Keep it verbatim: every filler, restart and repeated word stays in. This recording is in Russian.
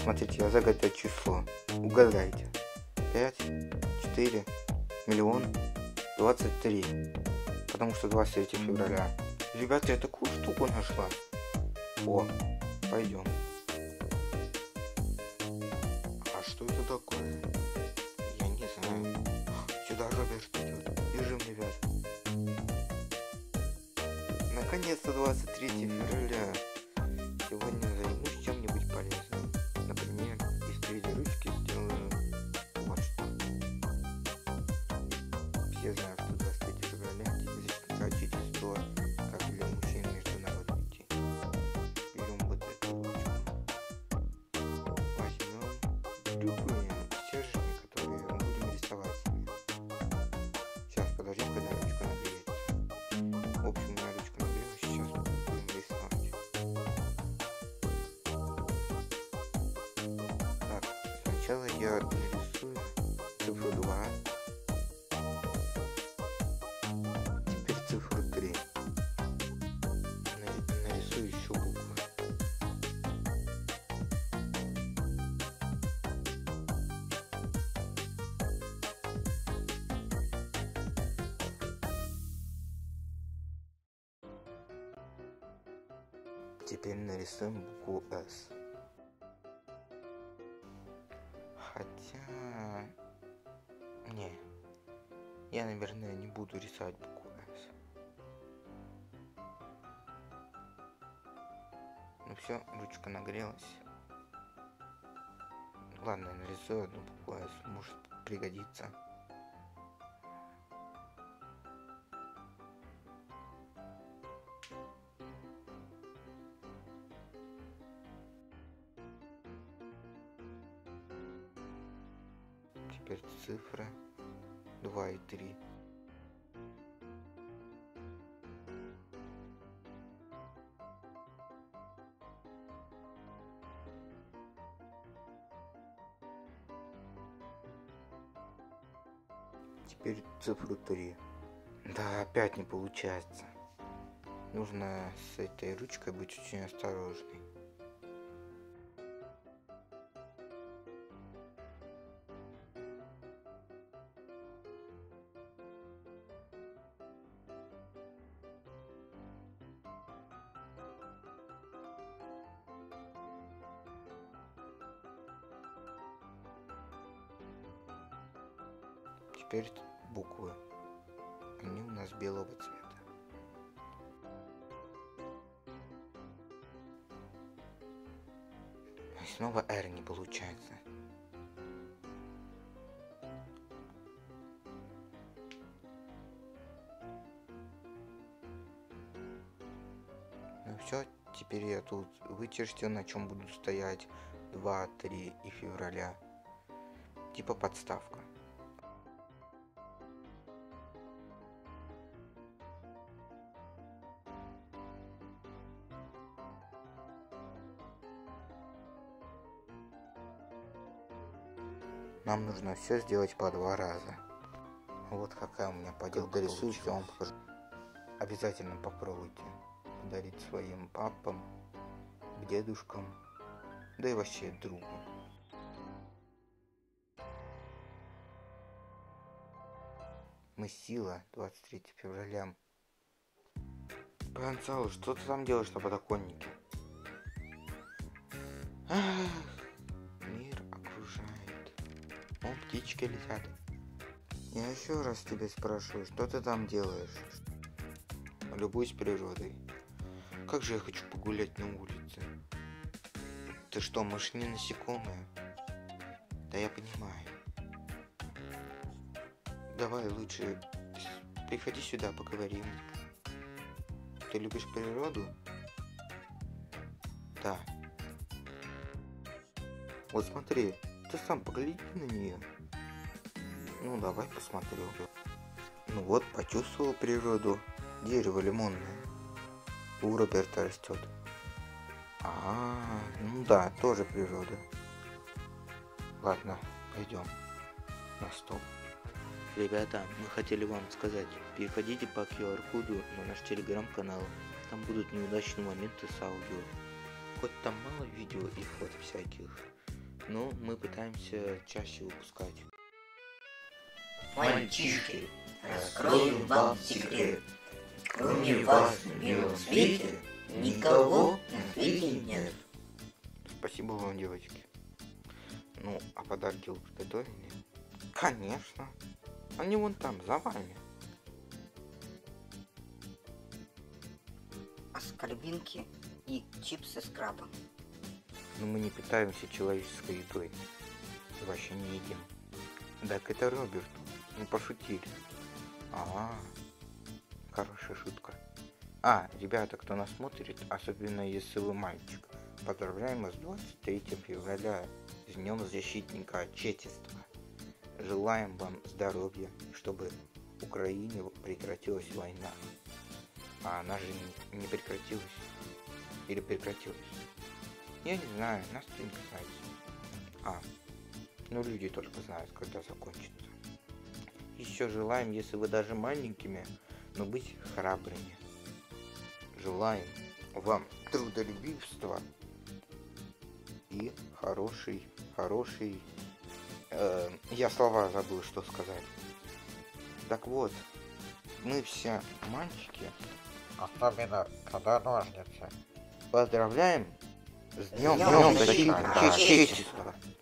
Смотрите, я загадаю число. Угадайте. пять, четыре, миллион, двадцать три. Потому что двадцать третьего февраля. Ребята, я такую штуку нашла. О, пойдем. А что это такое? Я не знаю. Сюда Роберт идет. Бежим, ребят. Наконец-то двадцать третьего февраля. Сегодня займусь чем-нибудь полезным. Например, из третьей ручки сделаю вот что. Все знают, что двадцать третьего февраля хотите сто, как для мужчин международный день. Берем вот эту ручку. Возьмем любые стержни, которые мы будем рисовать себе. Сейчас подождем, когда ручка нагреется. В общем, у меня ручка нагрелась, сейчас будем рисовать. Так, сначала я нарисую цифру два. Теперь цифру три. Нарисую еще буквы. Теперь нарисуем букву S. Хотя... Не. Я, наверное, не буду рисовать букву S. Ну все, ручка нагрелась. Ладно, я нарисую одну букву S. Может пригодится. Теперь цифры два и три. Теперь цифру три. Да, опять не получается. Нужно с этой ручкой быть очень осторожной. Теперь буквы. Они у нас белого цвета. И снова R не получается. Ну все, теперь я тут вычертил, на чем буду стоять два, три и февраля. Типа подставка. Нам нужно все сделать по два раза. Вот какая у меня поделка рисует, я вам покажу. Обязательно попробуйте подарить своим папам, дедушкам, да и вообще другу. Мы сила, двадцать третьего февраля. Гонсало, что ты там делаешь на подоконнике? Ах, мир окружает. Вон птички летят. Я еще раз тебя спрашиваю, что ты там делаешь? Любуюсь природой. Как же я хочу погулять на улице. Ты что, может, не насекомое? Да я понимаю. Давай лучше приходи сюда, поговорим. Ты любишь природу? Да. Вот смотри, ты сам погляди на нее. Ну давай посмотрю. Ну вот, почувствовал природу. Дерево лимонное. У Роберта растет. А, ну да, тоже природа. Ладно, пойдем на стол. Ребята, мы хотели вам сказать, переходите по ку ар коду на наш телеграм-канал. Там будут неудачные моменты с аудио. Хоть там мало видео и фото всяких, Ну, мы пытаемся чаще выпускать. Мальчишки, раскрою вам секрет. Кроме вас на белом свете никого на свете нет. Спасибо вам, девочки. Ну, а подарки вы приготовили? Конечно. Они вон там, за вами. Аскорбинки и чипсы с крабом. Но мы не питаемся человеческой едой. И вообще не едим. Так это Роберту. Мы пошутили. А, хорошая шутка. А, ребята, кто нас смотрит, особенно если вы мальчик, поздравляем вас с двадцать третьим февраля, с Днем Защитника Отечества. Желаем вам здоровья, чтобы в Украине прекратилась война. А она же не, не прекратилась. Или прекратилась? Я не знаю, нас это не касается. А, ну люди только знают, когда закончится. Еще желаем, если вы даже маленькими, но быть храбрыми. Желаем вам трудолюбивства и хороший, хороший... Э, я слова забыл, что сказать. Так вот, мы все мальчики, особенно когда ножницы, поздравляем с Днем Защитника Отечества.